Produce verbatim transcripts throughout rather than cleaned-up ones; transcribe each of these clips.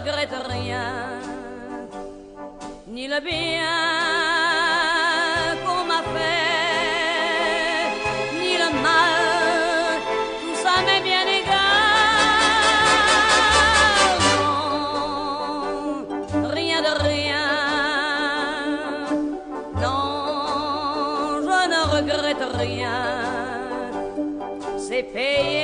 regrette rien, ni le bien qu'on m'a fait, ni le mal, tout ça m'est bien égal. Non, rien de rien, non, je ne regrette rien, c'est payé.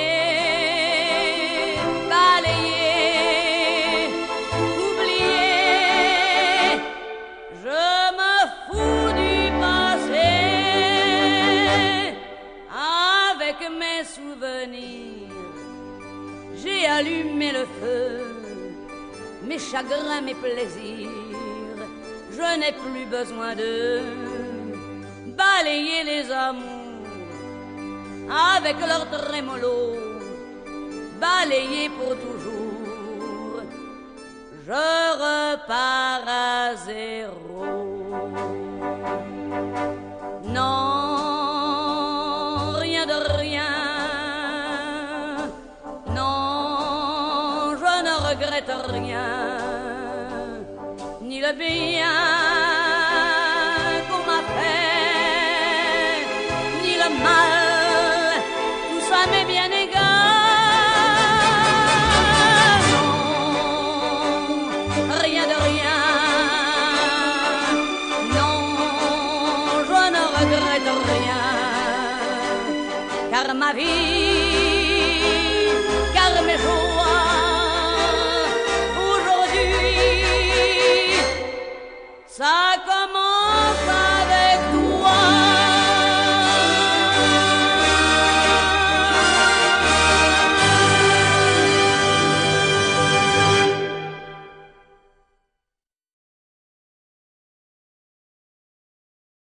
Mes souvenirs, j'ai allumé le feu, mes chagrins, mes plaisirs, je n'ai plus besoin de balayer les amours avec leur trémolo, balayer pour toujours, je repars à zéro. Non, de rien, non, je ne regrette rien, ni le bien